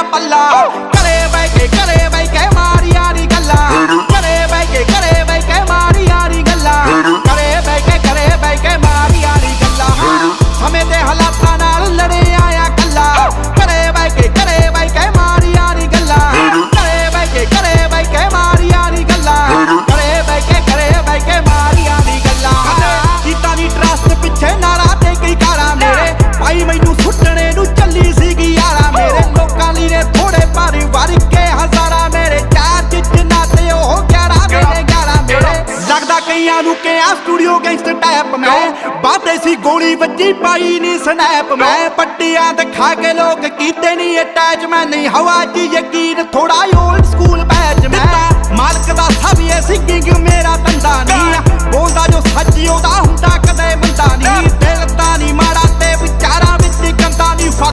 पल्ला घरे बह के मारी यारी गल्ला घरे बह के मारी यारी गल्ला घरे बह के मारी यारी गल्ला समय दे हालातां नाल लड़े आया कल्ला घरे बह के मारी यारी गल्ला घरे बह के मारी यारी गल्ला घरे बह के मारी यारी गल्ला कीता नी ट्रस्ट पिछे नारा ते कई कारा मेरे भाई मैनू सुटने नू चली सीगी यारा मेरे लोकां ली ने थोड़े परिवारिक के हजारा मेरे चार जिन्ना ते ओह 11 मेरे 11 मेरे लगदा कईयां नू के आ स्टूडियो गैंगस्टर टाइप में बातें सी गोली बच्ची पाई नी स्नैप में पट्टियां दिखा के लोग कीते नी अटैच में नहीं हवा च यकीन थोड़ा ओल्ड स्कूल बैच में मालक दा सब ये सिंगिंग मेरा धंधा नहीं बोलदा जो सच्ची ओदा हुंदा कदे बंदा नहीं दिल दा नहीं माड़ा ते विचारां विच गंदा नहीं।